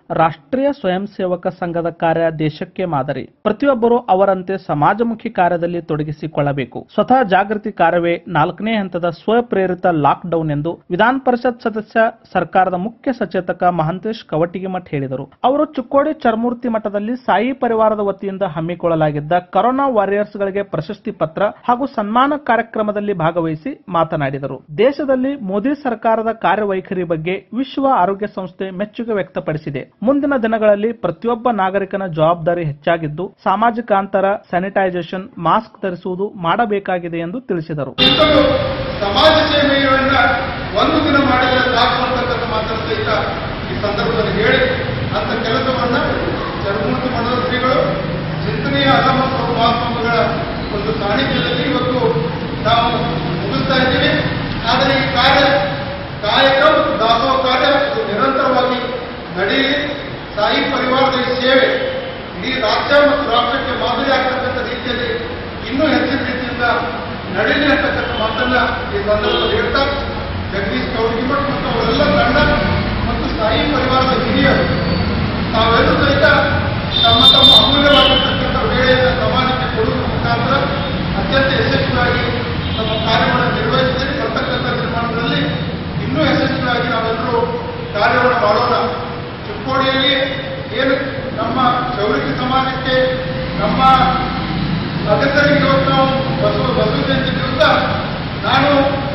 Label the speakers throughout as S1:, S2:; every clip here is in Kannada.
S1: ರಾಷ್ಟ್ರೀಯ ಸ್ವಯಂ ಸೇವಕ ಸಂಘದ ಕಾರ್ಯ ದೇಶಕ್ಕೆ ಮಾದರಿ. ಪ್ರತಿಯೊಬ್ಬರು ಅವರಂತೆ ಸಮಾಜಮುಖಿ ಕಾರ್ಯದಲ್ಲಿ ತೊಡಗಿಸಿಕೊಳ್ಳಬೇಕು. ಸ್ವತಃ ಜಾಗೃತಿ ಕಾರ್ಯವೇ 4ನೇ ಹಂತದ ಸ್ವಪ್ರೇರಿತ ಲಾಕ್ಡೌನ್ ಎಂದು ವಿಧಾನ ಪರಿಷತ್ ಸದಸ್ಯ ಸರ್ಕಾರದ ಮುಖ್ಯ ಸಚೇತಕ ಮಹಾಂತೇಶ್ ಕವಟಿಗಿಮಠ್ ಹೇಳಿದರು. ಅವರು ಚಿಕ್ಕೋಡಿ ಚರ್ಮೂರ್ತಿ ಮಠದಲ್ಲಿ ಸಾಯಿ ಪರಿವಾರದ ವತಿಯಿಂದ ಹಮ್ಮಿಕೊಳ್ಳಲಾಗಿದ್ದ ಕೊರೋನಾ ವಾರಿಯರ್ಸ್ಗಳಿಗೆ ಪ್ರಶಸ್ತಿ ಪತ್ರ ಹಾಗೂ ಸನ್ಮಾನ ಕಾರ್ಯಕ್ರಮದಲ್ಲಿ ಭಾಗವಹಿಸಿ ಮಾತನಾಡಿದರು. ದೇಶದಲ್ಲಿ ಮೋದಿ ಸರ್ಕಾರದ ಕಾರ್ಯವೈಖರಿ ಬಗ್ಗೆ ವಿಶ್ವ ಆರೋಗ್ಯ ಸಂಸ್ಥೆ ಮೆಚ್ಚುಗೆ ವ್ಯಕ್ತಪಡಿಸಿದೆ. ಮುಂದಿನ ದಿನಗಳಲ್ಲಿ ಪ್ರತಿಯೊಬ್ಬ ನಾಗರಿಕನ ಜವಾಬ್ದಾರಿ ಹೆಚ್ಚಾಗಿದ್ದು ಸಾಮಾಜಿಕ ಅಂತರ, ಸ್ಯಾನಿಟೈಸೇಷನ್, ಮಾಸ್ಕ್ ಧರಿಸುವುದು ಮಾಡಬೇಕಾಗಿದೆ ಎಂದು ತಿಳಿಸಿದರು.
S2: ಸಮಾಜ ಸೇವೆಯನ್ನ ಒಂದು ದಿನ ಮಾಡಿದರೆ ಸಾಕು ಅಂತಕ್ಕಂಥ ಮಾತನ್ನು ಸಹಿತ ಈ ಸಂದರ್ಭದಲ್ಲಿ ಹೇಳಿ ಅಂತ ಕೆಲಸವನ್ನ ಚರ್ಮೂರ್ತಿ ಮಠದ ಶ್ರೀಗಳು ಚಿಂತನೆಯ ಅಸಮರ್ಥ ಮಹಾತ್ಮಗಳ ಒಂದು ಸಾನ್ನಿಧ್ಯದಲ್ಲಿ ಇವತ್ತು ನಾವು ಮುಗಿಸ್ತಾ ಇದ್ದೀವಿ. ಆದರೆ ಈ ಕಾಯಕ ದಾಸೋಹ ಕಾರ್ಯ ನಿರಂತರವಾಗಿ ನಡೆಯಲಿ. ಸಾಯಿ ಪರಿವಾರದ ಈ ಸೇವೆ ಇಡೀ ರಾಜ್ಯ ಮತ್ತು ರಾಷ್ಟ್ರಕ್ಕೆ ಮಾದರಿ ಆಗ್ತಕ್ಕಂಥ ರೀತಿಯಲ್ಲಿ ಇನ್ನೂ ಹೆಚ್ಚಿನ ರೀತಿಯಿಂದ ನಡೆಯಲಿ ಅಂತಕ್ಕಂಥ ಮಾತನ್ನ ಈ ಸಂದರ್ಭದಲ್ಲಿ ಹೇಳ್ತಾ ಜಗದೀಶ್ ಕವಟಿಗಿಮಠ್ ಮತ್ತು ಅವರೆಲ್ಲ ತಂಡ ಮತ್ತು ಸಾಯಿ ಪರಿವಾರದ ಹಿರಿಯರು ತಾವೆಲ್ಲರೂ ಸಹಿತ ತಮ್ಮ ತಮ್ಮ ಅಮೂಲ್ಯವಾಗಿರ್ತಕ್ಕಂಥ ವೇಳೆಯನ್ನು ಸಮಾಜಕ್ಕೆ ಕೊಡುವ ಮುಖಾಂತರ ಅತ್ಯಂತ ಯಶಸ್ವಿಯಾಗಿ ನಮ್ಮ ಕಾರ್ಯವನ್ನು ನಿರ್ವಹಿಸಿದರೆ ಬರ್ತಕ್ಕಂಥ ನಿರ್ಮಾಣದಲ್ಲಿ ಇನ್ನೂ ಯಶಸ್ವಿಯಾಗಿ ನಾವೆಲ್ಲರೂ ಕಾರ್ಯವನ್ನು ಮಾಡೋಣ. ಚಿಕ್ಕೋಡಿಯಲ್ಲಿ ಏನು ನಮ್ಮ ಚೌರಿಕೆ ಸಮಾಜಕ್ಕೆ ನಮ್ಮ ಸದಸ್ಯರಿಗೆ ಇವತ್ತು ನಾವು ಬಸವ ಜಯಂತಿ ದಿವಸ ನಾನು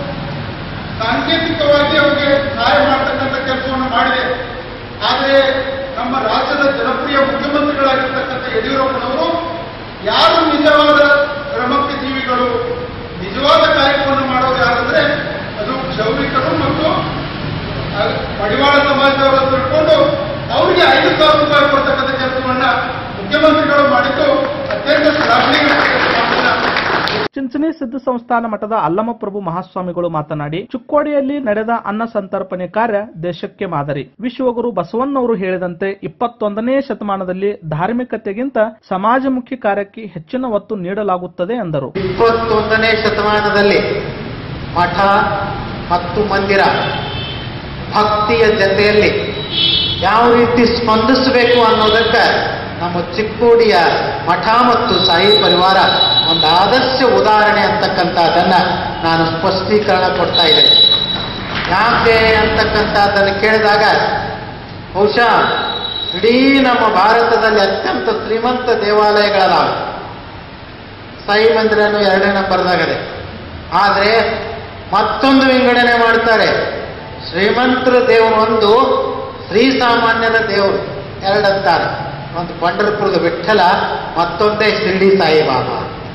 S2: ಸಾಂಕೇತಿಕವಾಗಿ ಅವರಿಗೆ ಸಹಾಯ ಮಾಡತಕ್ಕಂಥ ಕೆಲಸವನ್ನು ಮಾಡಿದೆ. ಆದರೆ ನಮ್ಮ ರಾಜ್ಯದ ಜನಪ್ರಿಯ ಮುಖ್ಯಮಂತ್ರಿಗಳಾಗಿರ್ತಕ್ಕಂಥ ಯಡಿಯೂರಪ್ಪನವರು ಯಾರು ನಿಜವಾದ ಶ್ರಮಕ್ಕೆ ಜೀವಿಗಳು, ನಿಜವಾದ ಕಾಯಕವನ್ನು ಮಾಡೋರು ಯಾರಂದ್ರೆ ಅದು ಕ್ಷೌರಿಕರು ಮತ್ತು ಮಡಿವಾಳ ಸಮಾಜದವರು ತಿಳ್ಕೊಂಡು ಅವರಿಗೆ 5,000 ರೂಪಾಯಿ ಕೊಡ್ತಕ್ಕಂಥ ಕೆಲಸವನ್ನ ಮುಖ್ಯಮಂತ್ರಿಗಳು ಮಾಡಿದ್ದು ಅತ್ಯಂತ ಶ್ಲಾಘನೀಯ.
S1: ಚಿಂಚಣಿ ಸಿದ್ಧ ಸಂಸ್ಥಾನ ಮಠದ ಅಲ್ಲಮಪ್ರಭು ಮಹಾಸ್ವಾಮಿಗಳು ಮಾತನಾಡಿ, ಚಿಕ್ಕೋಡಿಯಲ್ಲಿ ನಡೆದ ಅನ್ನ ಸಂತರ್ಪಣೆ ಕಾರ್ಯ ದೇಶಕ್ಕೆ ಮಾದರಿ. ವಿಶ್ವಗುರು ಬಸವಣ್ಣವರು ಹೇಳಿದಂತೆ 21ನೇ ಶತಮಾನದಲ್ಲಿ ಧಾರ್ಮಿಕತೆಗಿಂತ ಸಮಾಜಮುಖಿ ಕಾರ್ಯಕ್ಕೆ ಹೆಚ್ಚಿನ ಒತ್ತು ನೀಡಲಾಗುತ್ತದೆ ಎಂದರು.
S3: 21ನೇ ಶತಮಾನದಲ್ಲಿ ಮಠ ಮತ್ತು ಮಂದಿರ ಭಕ್ತಿಯ ಜೊತೆಯಲ್ಲಿ ಯಾವ ರೀತಿ ಸ್ಪಂದಿಸಬೇಕು ಅನ್ನೋದಕ್ಕೆ ನಮ್ಮ ಚಿಕ್ಕೋಡಿಯ ಮಠ ಮತ್ತು ಸಾಯಿ ಪರಿವಾರ ಒಂದು ಆದರ್ಶ ಉದಾಹರಣೆ ಅಂತಕ್ಕಂಥದ್ದನ್ನ ನಾನು ಸ್ಪಷ್ಟೀಕರಣ ಕೊಡ್ತಾ ಇದ್ದೇನೆ. ಯಾಕೆ ಅಂತಕ್ಕಂಥದ್ದನ್ನು ಕೇಳಿದಾಗ ಬಹುಶಃ ಇಡೀ ನಮ್ಮ ಭಾರತದಲ್ಲಿ ಅತ್ಯಂತ ಶ್ರೀಮಂತ ದೇವಾಲಯಗಳದಾವೆ. ಸಾಯಿ ಮಂದಿರನು 2ನೇ ನಂಬರ್ದಾಗದೆ. ಆದರೆ ಮತ್ತೊಂದು ವಿಂಗಡಣೆ ಮಾಡ್ತಾರೆ. ಶ್ರೀಮಂತರ ದೇವರು ಒಂದು, ಶ್ರೀಸಾಮಾನ್ಯರ ದೇವರು ಎರಡಂತಾರೆ. ಒಂದು ಪಂಢರಪುರದ ವಿಠ್ಠಲ, ಮತ್ತೊಂದೇ ಶಿರ್ಡಿ ಸಾಯಿಬಾಬಾ.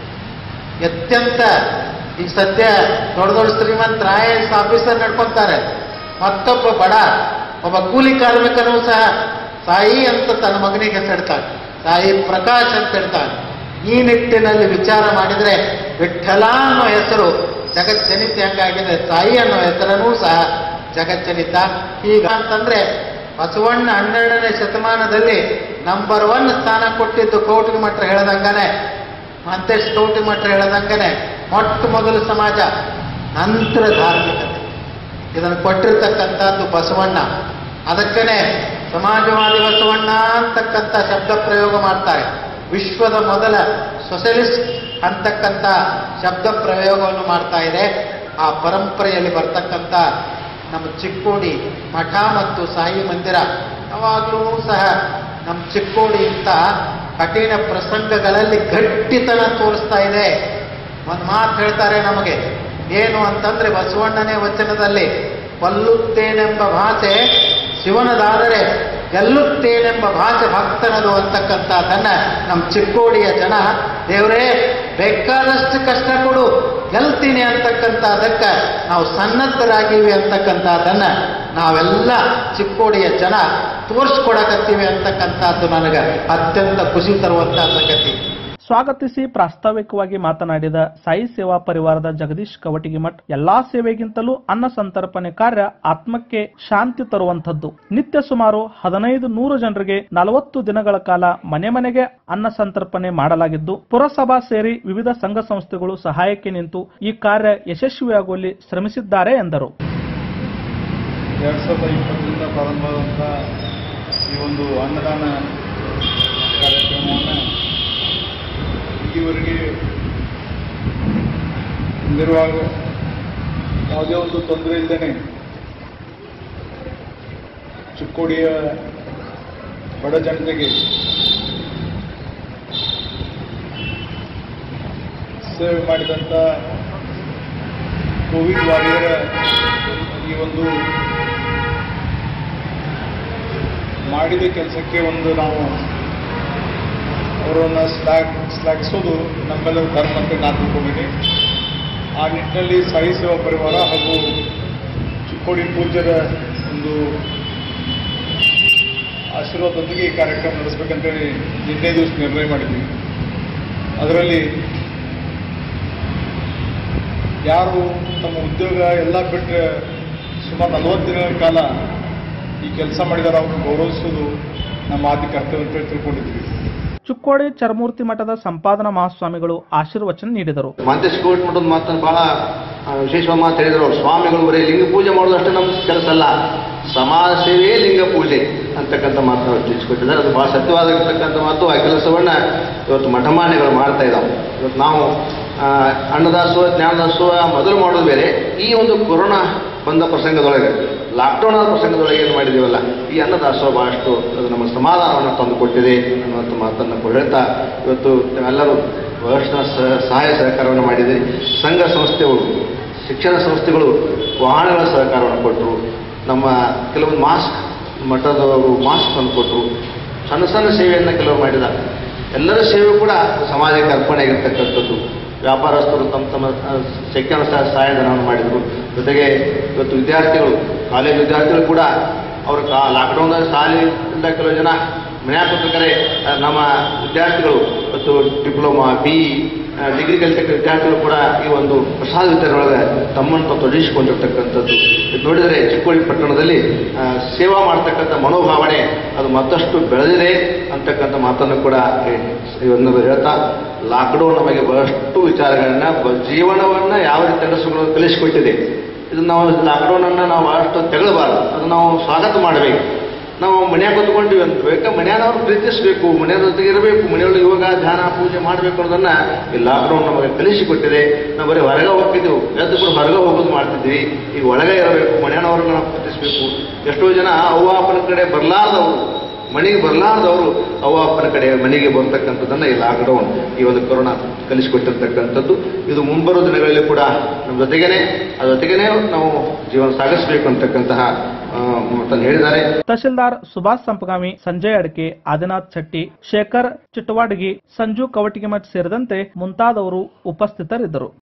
S3: ಅತ್ಯಂತ ಈಗ ಸದ್ಯ ದೊಡ್ಡ ದೊಡ್ಡ ಶ್ರೀಮಂತರ IAS ಆಫೀಸರ್ ನಡ್ಕೊಂತಾರೆ. ಮತ್ತೊಬ್ಬ ಬಡ ಒಬ್ಬ ಕೂಲಿ ಕಾರ್ಮಿಕನೂ ಸಹ ಸಾಯಿ ಅಂತ ತನ್ನ ಮಗನಿಗೆ ಹೆಸರಿಡ್ತಾನೆ, ಸಾಯಿ ಪ್ರಕಾಶ್ ಅಂತ ಹೇಳ್ತಾನೆ. ಈ ನಿಟ್ಟಿನಲ್ಲಿ ವಿಚಾರ ಮಾಡಿದರೆ ವಿಠ್ಠಲ ಅನ್ನೋ ಹೆಸರು ಜಗಜ್ಜನಿತ ಹೆಂಗಾಗಿದೆ, ಸಾಯಿ ಅನ್ನೋ ಹೆಸರನ್ನೂ ಸಹ ಜಗಜ್ಜನಿತ. ಈಗ ಅಂತಂದ್ರೆ ಬಸವಣ್ಣ 12ನೇ ಶತಮಾನದಲ್ಲಿ ನಂಬರ್ 1 ಸ್ಥಾನ ಕೊಟ್ಟಿದ್ದು ಕವಟಿಗಿಮಠ ಹೇಳದಂಗನೆ, ಮಹಂತೇಶ್ ಕವಟಿಗಿಮಠ ಹೇಳದಂಗನೆ ಮೊಟ್ಟ ಮೊದಲು ಸಮಾಜ, ನಂತರ ಧಾರ್ಮಿಕತೆ. ಇದನ್ನು ಕೊಟ್ಟಿರ್ತಕ್ಕಂಥದ್ದು ಬಸವಣ್ಣ. ಅದಕ್ಕನೆ ಸಮಾಜವಾದಿ ಬಸವಣ್ಣ ಅಂತಕ್ಕಂಥ ಶಬ್ದ ಪ್ರಯೋಗ ಮಾಡ್ತಾರೆ. ವಿಶ್ವದ ಮೊದಲ ಸೋಷಲಿಸ್ಟ್ ಅಂತಕ್ಕಂಥ ಶಬ್ದ ಪ್ರಯೋಗವನ್ನು ಮಾಡ್ತಾ ಇದೆ. ಆ ಪರಂಪರೆಯಲ್ಲಿ ಬರ್ತಕ್ಕಂಥ ನಮ್ಮ ಚಿಕ್ಕೋಡಿ ಮಠ ಮತ್ತು ಸಾಯಿ ಮಂದಿರ ಯಾವಾಗಲೂ ಸಹ ನಮ್ಮ ಚಿಕ್ಕೋಡಿ ಇಂಥ ಕಠಿಣ ಪ್ರಸಂಗಗಳಲ್ಲಿ ಗಟ್ಟಿತನ ತೋರಿಸ್ತಾ ಇದೆ. ಒಂದು ಮಾತು ಹೇಳ್ತಾರೆ ನಮಗೆ, ಏನು ಅಂತಂದ್ರೆ ಬಸವಣ್ಣನೇ ವಚನದಲ್ಲಿ ಕೊಲ್ಲುತ್ತೇನೆಂಬ ಭಾಷೆ ಶಿವನದಾದರೆ ಗೆಲ್ಲುತ್ತೇನೆಂಬ ಭಾಷೆ ಭಕ್ತನದು ಅಂತಕ್ಕಂಥದ್ದನ್ನ ನಮ್ಮ ಚಿಕ್ಕೋಡಿಯ ಜನ ದೇವರೇ ಬೇಕಾದಷ್ಟು ಕಷ್ಟ ಕೊಡು ಗೆಲ್ತೀನಿ ಅಂತಕ್ಕಂಥದ್ದಕ್ಕೆ ನಾವು ಸನ್ನದ್ಧರಾಗಿವಿ ಅಂತಕ್ಕಂಥದ್ದನ್ನ ನಾವೆಲ್ಲ ಚಿಕ್ಕೋಡಿಯ ಜನ ತೋರಿಸ್ಕೊಡಕತ್ತೀವಿ ಅಂತಕ್ಕಂಥದ್ದು ನನಗೆ ಅತ್ಯಂತ ಖುಷಿ ತರುವಂತ ಸಂಗತಿ.
S1: ಸ್ವಾಗತಿಸಿ ಪ್ರಾಸ್ತಾವಿಕವಾಗಿ ಮಾತನಾಡಿದ ಸಾಯಿ ಸೇವಾ ಪರಿವಾರದ ಜಗದೀಶ್ ಕವಟಿಗಿಮಠ್, ಎಲ್ಲಾ ಸೇವೆಗಿಂತಲೂ ಅನ್ನ ಸಂತರ್ಪಣೆ ಕಾರ್ಯ ಆತ್ಮಕ್ಕೆ ಶಾಂತಿ ತರುವಂತದ್ದು. ನಿತ್ಯ ಸುಮಾರು 1500 ಜನರಿಗೆ 40 ದಿನಗಳ ಕಾಲ ಮನೆ ಮನೆಗೆ ಅನ್ನ ಸಂತರ್ಪಣೆ ಮಾಡಲಾಗಿದ್ದು, ಪುರಸಭಾ ಸೇರಿ ವಿವಿಧ ಸಂಘ ಸಂಸ್ಥೆಗಳು ಸಹಾಯಕ್ಕೆ ನಿಂತು ಈ ಕಾರ್ಯ ಯಶಸ್ವಿಯಾಗುವಲ್ಲಿ ಶ್ರಮಿಸಿದ್ದಾರೆ ಎಂದರು.
S4: 2020 ಪ್ರಾರಂಭವಾದಂತಹ ಈ
S2: ಈ ಒಂದು ಅನ್ನದಾನ ಕಾರ್ಯಕ್ರಮವನ್ನು ಇಲ್ಲಿವರೆಗೆ ಹೊಂದಿರುವಾಗ ಯಾವುದೇ ಒಂದು ತೊಂದರೆ ಇಲ್ಲದೇ ಚಿಕ್ಕೋಡಿಯ ಬಡ ಜನತೆಗೆ ಸೇವೆ ಮಾಡಿದಂಥ ಕೋವಿಡ್ ವಾರಿಯರ ಈ ಒಂದು ಮಾಡಿದ ಕೆಲಸಕ್ಕೆ ಒಂದು ನಾವು ಅವರನ್ನು ಶ್ಲಾಘಿಸೋದು ನಮ್ಮೆಲ್ಲರ ಧರ್ಮ ಅಂತ ನಾನು ತಿಳ್ಕೊಂಡಿದ್ದೀನಿ. ಆ ನಿಟ್ಟಿನಲ್ಲಿ ಸಾಯಿ ಸೇವಾ ಪರಿವಾರ ಹಾಗೂ ಚಿಕ್ಕೋಡಿ ಪೂಜ್ಯರ ಒಂದು ಆಶೀರ್ವಾದದೊಂದಿಗೆ ಈ ಕಾರ್ಯಕ್ರಮ ನಡೆಸಬೇಕಂತೇಳಿ ನಿನ್ನೆ ದಿವಸ ನಿರ್ಣಯ ಮಾಡಿದ್ದೀವಿ. ಅದರಲ್ಲಿ ಯಾರು ನಮ್ಮ ಉದ್ಯೋಗ ಎಲ್ಲ ಬಿಟ್ಟರೆ ಸುಮಾರು 40 ದಿನಗಳ ಕಾಲ ಈ ಕೆಲಸ ಮಾಡಿದಾರೆ ಅವ್ರನ್ನ ಗೌರವಿಸೋದು ನಮ್ಮ ಆದಿ ಕರ್ತವ್ಯ ಅಂತ ತಿಳ್ಕೊಂಡಿದ್ದೀವಿ.
S1: ಚಿಕ್ಕೋಡಿ ಚರಮೂರ್ತಿ ಮಠದ ಸಂಪಾದನಾ ಮಹಾಸ್ವಾಮಿಗಳು ಆಶೀರ್ವಚನ ನೀಡಿದರು.
S4: ಮಾಂತೇಶ್ಕೋಟ್ ಮಠದ ಮಾತನ್ನು ಬಹಳ ವಿಶೇಷವಾಗಿ ಮಾತು ಹೇಳಿದ್ರು. ಅವ್ರು ಸ್ವಾಮಿಗಳು ಬರೀ ಲಿಂಗ ಪೂಜೆ ಮಾಡೋದಷ್ಟೇ ನಮ್ಮ ಕೆಲಸ ಅಲ್ಲ, ಸಮಾಜ ಸೇವೆಯೇ ಲಿಂಗ ಪೂಜೆ ಅಂತಕ್ಕಂಥ ಮಾತನ್ನು ತಿಳಿಸಿಕೊಟ್ಟಿದ್ದಾರೆ. ಅದು ಬಹಳ ಸತ್ಯವಾಗಿರ್ತಕ್ಕಂಥ ಮಾತು. ಆ ಕೆಲಸವನ್ನು ಇವತ್ತು ಮಠಮಾನ್ಯಗಳು ಮಾಡ್ತಾ ಇದ್ದಾವೆ. ಇವತ್ತು ನಾವು ಅನ್ನದಾಸೋಹ ಜ್ಞಾನದಾಸೋಹ ಮೊದಲು ಮಾಡೋದು ಬೇರೆ. ಈ ಒಂದು ಕೊರೋನಾ ಬಂದ ಪ್ರಸಂಗದೊಳಗೆ, ಲಾಕ್ಡೌನ್ ಆದ ಪ್ರಸಂಗದೊಳಗೆ ಏನು ಮಾಡಿದ್ದೀವಲ್ಲ, ಈ ಅನ್ನದಾಸೋಹ ಬಹಳಷ್ಟು ಅದು ನಮ್ಮ ಸಮಾಧಾನವನ್ನು ತಂದುಕೊಟ್ಟಿದೆ ಅನ್ನುವಂಥ ಮಾತನ್ನು ಹೇಳ್ತಾ ಇವತ್ತು ಎಲ್ಲರೂ ಬಹಳಷ್ಟು ಸಹಾಯ ಸಹಕಾರವನ್ನು ಮಾಡಿದೆ. ಸಂಘ ಸಂಸ್ಥೆಗಳು, ಶಿಕ್ಷಣ ಸಂಸ್ಥೆಗಳು ವಾಹನಗಳ ಸಹಕಾರವನ್ನು ಕೊಟ್ಟರು. ನಮ್ಮ ಕೆಲವೊಂದು ಮಾಸ್ಕ್, ಮಠದವರು ಮಾಸ್ಕ್ ತಂದು ಕೊಟ್ಟರು. ಸಣ್ಣ ಸಣ್ಣ ಸೇವೆಯನ್ನು ಕೆಲವರು ಮಾಡಿದ್ದಾರೆ. ಎಲ್ಲರ ಸೇವೆ ಕೂಡ ಸಮಾಜಕ್ಕೆ ಅರ್ಪಣೆ ಆಗಿರ್ತಕ್ಕಂಥದ್ದು. ವ್ಯಾಪಾರಸ್ಥರು ತಮ್ಮ ತಮ್ಮ ಶಕ್ತಿ ಸಹಾಯಧನವನ್ನು ಮಾಡಿದರು. ಜೊತೆಗೆ ಇವತ್ತು ವಿದ್ಯಾರ್ಥಿಗಳು, ಕಾಲೇಜ್ ವಿದ್ಯಾರ್ಥಿಗಳು ಕೂಡ ಅವರು ಲಾಕ್ಡೌನ್ನಲ್ಲಿ ಶಾಲೆಯಿಂದ ಕೆಲವು ಜನ ಮನ್ಯಾಗ ಕೂತ್ಬೇಕಾದ್ರೆ ನಮ್ಮ ವಿದ್ಯಾರ್ಥಿಗಳು ಇವತ್ತು ಡಿಪ್ಲೊಮಾ, BE, ಡಿಗ್ರಿ ಕಲಿತಕ್ಕ ವಿದ್ಯಾರ್ಥಿಗಳು ಕೂಡ ಈ ಒಂದು ಪ್ರಸಾದ ವಿತರಣೆಯೊಳಗೆ ತಮ್ಮನ್ನು ತಾವು ತೊಡಗಿಸಿಕೊಂಡಿರ್ತಕ್ಕಂಥದ್ದು ನೋಡಿದರೆ ಚಿಕ್ಕೋಡಿ ಪಟ್ಟಣದಲ್ಲಿ ಸೇವಾ ಮಾಡ್ತಕ್ಕಂಥ ಮನೋಭಾವನೆ ಅದು ಮತ್ತಷ್ಟು ಬೆಳೆದಿದೆ ಅಂತಕ್ಕಂಥ ಮಾತನ್ನು ಕೂಡ ಇವತ್ತು ಹೇಳ್ತಾ, ಲಾಕ್ಡೌನ್ ನಮಗೆ ಬಹಳಷ್ಟು ವಿಚಾರಗಳನ್ನ, ಜೀವನವನ್ನು ಯಾವ ರೀತಿ ನಡೆಸಿಕೊಳ್ಳೋದು ಕಲಿಸಿಕೊಟ್ಟಿದೆ. ಇದನ್ನು ನಾವು ಲಾಕ್ಡೌನನ್ನು ನಾವು ಬಹಳಷ್ಟು ತೆಗಳಬಾರದು, ಅದು ನಾವು ಸ್ವಾಗತ ಮಾಡಬೇಕು. ನಾವು ಮನೆಯಾಗ ಕೂತ್ಕೊಂಡಿವಿ ಅಂತ ಬೇಕಾ, ಮನೆಯವ್ರು ಪ್ರೀತಿಸಬೇಕು, ಮನೆಯವ್ರ ಜೊತೆಗೆ ಇರಬೇಕು, ಮನೆಯೊಳಗೆ ಯೋಗ ಧ್ಯಾನ ಪೂಜೆ ಮಾಡಬೇಕು ಅನ್ನೋದನ್ನು ಈ ಲಾಕ್ಡೌನ್ ನಮಗೆ ಕಲಿಸಿಕೊಟ್ಟಿದೆ. ನಾವು ಬರೀ ಹೊರಗೆ ಹೋಗ್ತಿದ್ದೆವು, ಎದ್ದು ಕೂಡ ಹೊರಗೆ ಹೋಗೋದು ಮಾಡ್ತಿದ್ವಿ. ಈಗ ಒಳಗೆ ಇರಬೇಕು, ಮನೆಯವ್ರನ್ನ ನಾವು ಪ್ರೀತಿಸಬೇಕು. ಎಷ್ಟೋ ಜನ ಅವ್ವ ಅಪ್ಪನ ಕಡೆ ಬರಲಾರ್ದವರು, ಮನೆಗೆ ಬರಲಾರ್ದವರು ಅವ್ವ ಅಪ್ಪನ ಕಡೆ ಮನೆಗೆ ಬರ್ತಕ್ಕಂಥದ್ದನ್ನು ಈ ಲಾಕ್ಡೌನ್, ಈ ಒಂದು ಕೊರೋನಾ ಕಲಿಸಿಕೊಟ್ಟಿರ್ತಕ್ಕಂಥದ್ದು. ಇದು ಮುಂಬರುವ ದಿನಗಳಲ್ಲಿ ಕೂಡ ನಮ್ಮ ಜೊತೆಗೇನೆ ನಾವು ಜೀವನ ಸಾಗಿಸಬೇಕು ಅಂತಕ್ಕಂತಹ ಮಾತನ್ನು ಹೇಳಿದ್ದಾರೆ.
S1: ತಹಶೀಲ್ದಾರ್ ಸುಭಾಷ್ ಸಂಪಗಾಮಿ, ಸಂಜಯ್ ಅಡಕೆ, ಆದಿನಾಥ್ ಶೆಟ್ಟಿ, ಶೇಖರ್ ಚಿಟ್ಟವಾಡಗಿ, ಸಂಜು ಕವಟಿಗಿಮಠ್ ಸೇರಿದಂತೆ ಮುಂತಾದವರು ಉಪಸ್ಥಿತರಿದ್ದರು.